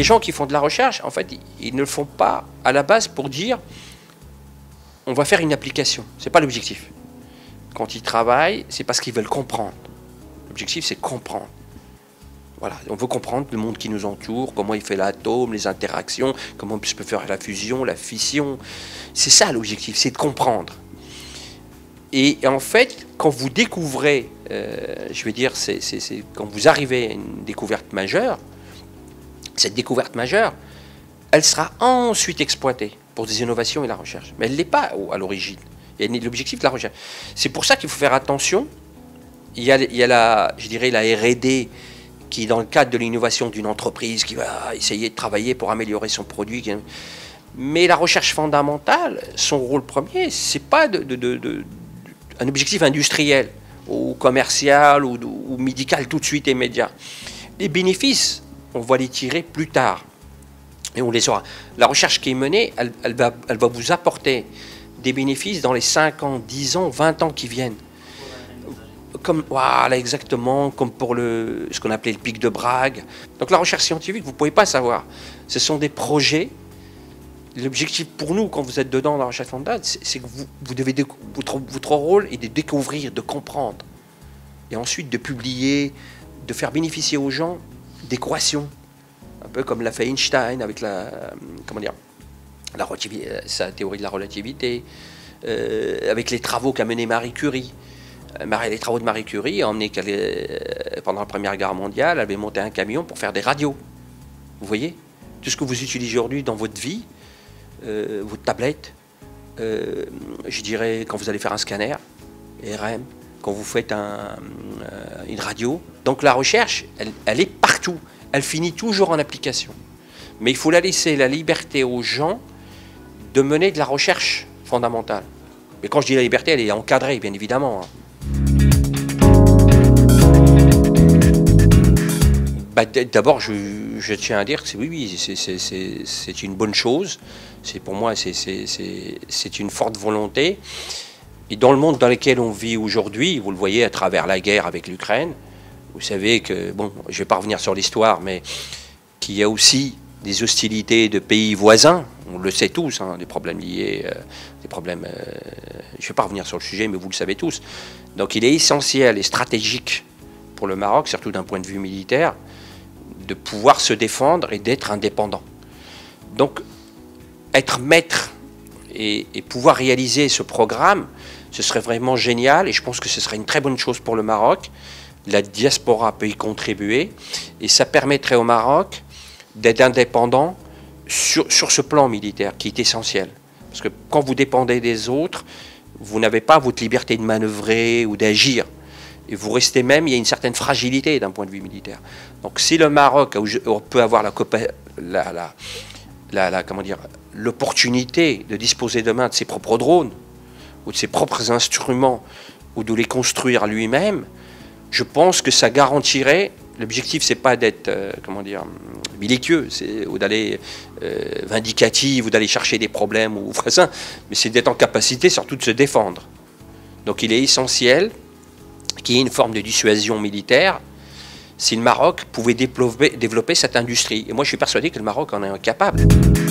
gens qui font de la recherche, en fait, ils ne le font pas à la base pour dire on va faire une application. Ce n'est pas l'objectif. Quand ils travaillent, c'est parce qu'ils veulent comprendre. L'objectif, c'est comprendre. Voilà, on veut comprendre le monde qui nous entoure, comment il fait l'atome, les interactions, comment on peut faire la fusion, la fission. C'est ça l'objectif, c'est de comprendre. Et en fait, quand vous découvrez, je vais dire, quand vous arrivez à une découverte majeure, cette découverte majeure, elle sera ensuite exploitée pour des innovations et la recherche. Mais elle n'est pas à l'origine. Il y a l'objectif de la recherche. C'est pour ça qu'il faut faire attention. Il y a la, je dirais, la R&D qui, dans le cadre de l'innovation d'une entreprise, qui va essayer de travailler pour améliorer son produit. Mais la recherche fondamentale, son rôle premier, c'est pas un objectif industriel ou commercial ou médical tout de suite immédiat. Les bénéfices, on va les tirer plus tard et on les aura. La recherche qui est menée, elle va vous apporter des bénéfices dans les 5 ans, 10 ans, 20 ans qui viennent. Comme, voilà, exactement, comme pour ce qu'on appelait le pic de Bragg. Donc la recherche scientifique, vous ne pouvez pas savoir. Ce sont des projets. L'objectif pour nous, quand vous êtes dedans dans la recherche fondamentale, c'est que vous devez votre rôle est de découvrir, de comprendre. Et ensuite de publier, de faire bénéficier aux gens d'équations. Un peu comme l'a fait Einstein avec sa théorie de la relativité, avec les travaux qu'a mené Marie Curie. Les travaux de Marie Curie ont emmené pendant la Première Guerre mondiale, elle avait monté un camion pour faire des radios. Vous voyez, tout ce que vous utilisez aujourd'hui dans votre vie, votre tablette, je dirais quand vous allez faire un scanner, RM, quand vous faites une radio. Donc la recherche, elle est partout. Elle finit toujours en application. Mais il faut la laisser la liberté aux gens de mener de la recherche fondamentale. Mais quand je dis la liberté, elle est encadrée, bien évidemment. D'abord, je tiens à dire que oui, c'est une bonne chose. Pour moi, c'est une forte volonté. Et dans le monde dans lequel on vit aujourd'hui, vous le voyez à travers la guerre avec l'Ukraine, vous savez que, bon, je ne vais pas revenir sur l'histoire, mais qu'il y a aussi des hostilités de pays voisins, on le sait tous, hein, des problèmes liés, je ne vais pas revenir sur le sujet, mais vous le savez tous. Donc il est essentiel et stratégique pour le Maroc, surtout d'un point de vue militaire, de pouvoir se défendre et d'être indépendant. Donc être maître et pouvoir réaliser ce programme, ce serait vraiment génial et je pense que ce serait une très bonne chose pour le Maroc. La diaspora peut y contribuer et ça permettrait au Maroc d'être indépendant sur ce plan militaire qui est essentiel. Parce que quand vous dépendez des autres, vous n'avez pas votre liberté de manœuvrer ou d'agir. Et vous restez même, il y a une certaine fragilité d'un point de vue militaire. Donc si le Maroc peut avoir l'opportunité de disposer demain de ses propres drones ou de ses propres instruments ou de les construire lui-même, je pense que ça garantirait. L'objectif, c'est pas d'être, belliqueux, ou d'aller vindicatif, ou d'aller chercher des problèmes, ou ça, mais c'est d'être en capacité surtout de se défendre. Donc il est essentiel qu'il y ait une forme de dissuasion militaire si le Maroc pouvait développer cette industrie. Et moi, je suis persuadé que le Maroc en est incapable.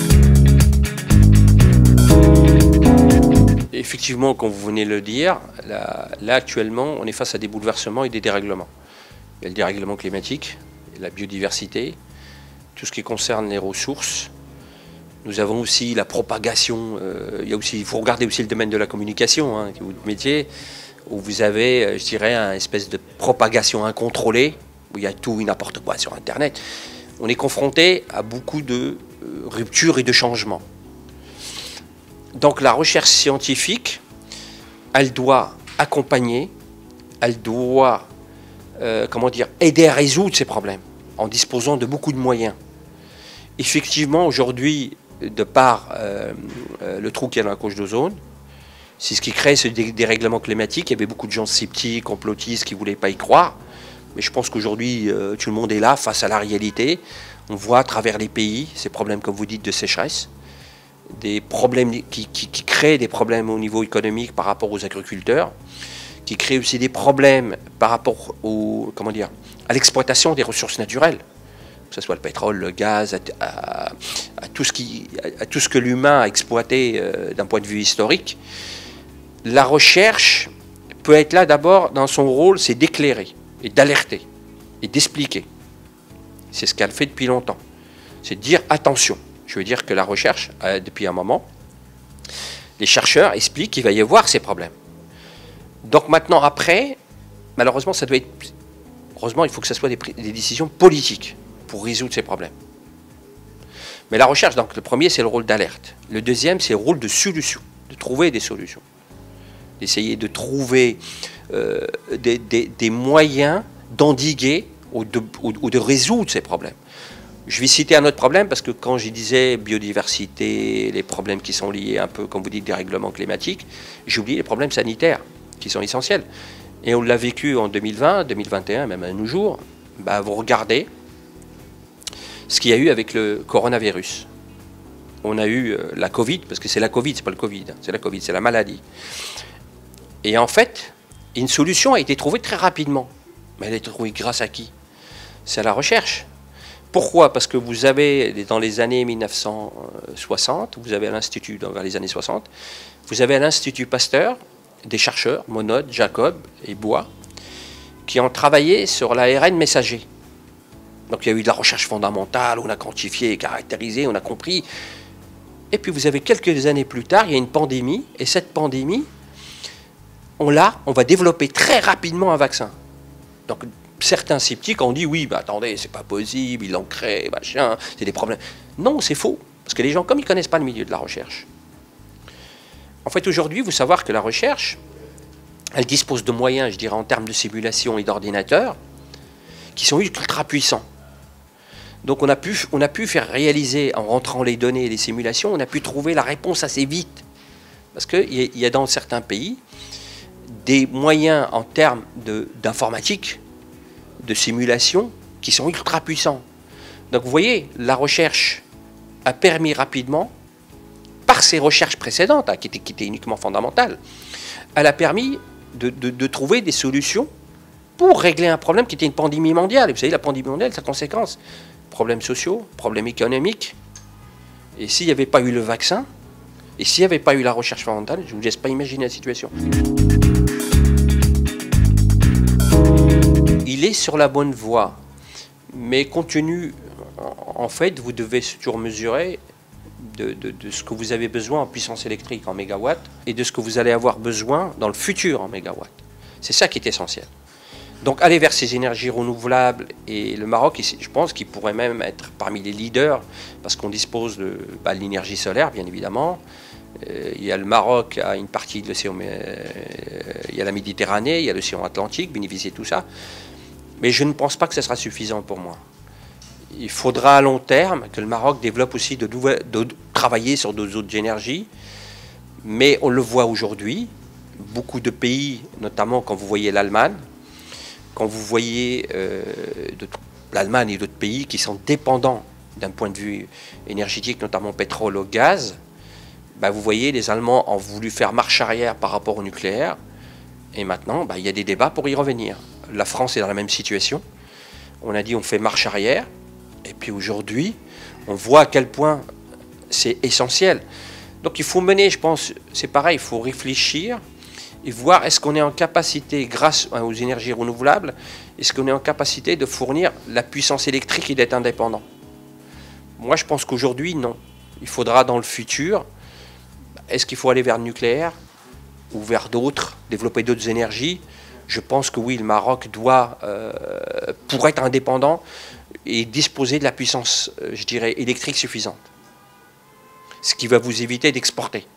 Effectivement, comme vous venez de le dire, là actuellement, on est face à des bouleversements et des dérèglements. Il y a le dérèglement climatique, la biodiversité, tout ce qui concerne les ressources. Nous avons aussi la propagation, il faut regarder aussi le domaine de la communication, hein, qui est votre métier, où vous avez, je dirais, une espèce de propagation incontrôlée, où il y a tout et n'importe quoi sur Internet. On est confronté à beaucoup de ruptures et de changements. Donc la recherche scientifique, elle doit accompagner, elle doit aider à résoudre ces problèmes en disposant de beaucoup de moyens. Effectivement, aujourd'hui, de par le trou qu'il y a dans la couche d'ozone, c'est ce qui crée ce dérèglement climatique. Il y avait beaucoup de gens sceptiques, complotistes qui ne voulaient pas y croire. Mais je pense qu'aujourd'hui, tout le monde est là face à la réalité. On voit à travers les pays ces problèmes, comme vous dites, de sécheresse, des problèmes qui créent des problèmes au niveau économique par rapport aux agriculteurs, qui créent aussi des problèmes par rapport à l'exploitation des ressources naturelles. que ce soit le pétrole, le gaz, à tout ce que l'humain a exploité d'un point de vue historique, la recherche peut être là d'abord, dans son rôle, c'est d'éclairer et d'alerter et d'expliquer. C'est ce qu'elle fait depuis longtemps. C'est de dire attention. Je veux dire que la recherche, depuis un moment, les chercheurs expliquent qu'il va y avoir ces problèmes. Donc maintenant, après, malheureusement, ça doit être... Heureusement, il faut que ce soit des décisions politiques pour résoudre ces problèmes. Mais la recherche, donc le premier, c'est le rôle d'alerte. Le deuxième, c'est le rôle de solution, de trouver des solutions. D'essayer de trouver des moyens d'endiguer ou de résoudre ces problèmes. Je vais citer un autre problème, parce que quand je disais biodiversité, les problèmes qui sont liés un peu, comme vous dites, dérèglement climatique, j'ai oublié les problèmes sanitaires, qui sont essentiels. Et on l'a vécu en 2020, 2021, même à nos jours. Bah, vous regardez ce qu'il y a eu avec le coronavirus. On a eu la Covid, parce que c'est la Covid, c'est pas le Covid, hein, c'est la Covid, c'est la maladie. Et en fait, une solution a été trouvée très rapidement. Mais elle a été trouvée grâce à qui? C'est à la recherche. Pourquoi? Parce que vous avez, dans les années 1960, vous avez à l'Institut, vers les années 60, vous avez à l'Institut Pasteur des chercheurs, Monod, Jacob et Bois, qui ont travaillé sur l'ARN messager. Donc il y a eu de la recherche fondamentale, on a quantifié, caractérisé, on a compris. Et puis vous avez quelques années plus tard, il y a une pandémie, et cette pandémie, on va développer très rapidement un vaccin. Donc certains sceptiques ont dit oui, bah attendez, c'est pas possible, ils l'ont créé, machin, c'est des problèmes. Non, c'est faux, parce que les gens, comme ils ne connaissent pas le milieu de la recherche, en fait aujourd'hui, vous savez que la recherche, elle dispose de moyens, je dirais, en termes de simulation et d'ordinateurs, qui sont ultra puissants. Donc on a pu faire réaliser, en rentrant les données et les simulations, on a pu trouver la réponse assez vite. Parce qu'il y a dans certains pays des moyens en termes d'informatique, de simulation, qui sont ultra puissants. Donc vous voyez, la recherche a permis rapidement, par ses recherches précédentes, hein, qui étaient uniquement fondamentales, elle a permis de trouver des solutions pour régler un problème qui était une pandémie mondiale. Et vous savez, la pandémie mondiale, sa conséquence, problèmes sociaux, problèmes économiques. Et s'il n'y avait pas eu le vaccin, et s'il n'y avait pas eu la recherche fondamentale, je ne vous laisse pas imaginer la situation. Il est sur la bonne voie, mais compte tenu, en fait, vous devez toujours mesurer de ce que vous avez besoin en puissance électrique en mégawatts et de ce que vous allez avoir besoin dans le futur en mégawatts. C'est ça qui est essentiel. Donc aller vers ces énergies renouvelables, et le Maroc, je pense qu'il pourrait même être parmi les leaders, parce qu'on dispose de l'énergie solaire, bien évidemment. Il y a le Maroc à une partie de l'océan, il y a la Méditerranée, il y a l'océan Atlantique, bénéficier de tout ça. Mais je ne pense pas que ce sera suffisant pour moi. Il faudra à long terme que le Maroc développe aussi de travailler sur d'autres énergies. Mais on le voit aujourd'hui, beaucoup de pays, notamment quand vous voyez l'Allemagne, quand vous voyez l'Allemagne et d'autres pays qui sont dépendants d'un point de vue énergétique, notamment pétrole ou gaz, bah vous voyez, les Allemands ont voulu faire marche arrière par rapport au nucléaire. Et maintenant, bah, il y a des débats pour y revenir. La France est dans la même situation. On a dit on fait marche arrière. Et puis aujourd'hui, on voit à quel point c'est essentiel. Donc il faut mener, je pense, c'est pareil, il faut réfléchir et voir est-ce qu'on est en capacité, grâce aux énergies renouvelables, est-ce qu'on est en capacité de fournir la puissance électrique et d'être indépendant. Moi, je pense qu'aujourd'hui, non. Il faudra dans le futur, est-ce qu'il faut aller vers le nucléaire ou vers d'autres, développer d'autres énergies? Je pense que oui, le Maroc doit, pour être indépendant, et disposer de la puissance, je dirais, électrique suffisante. Ce qui va vous éviter d'exporter.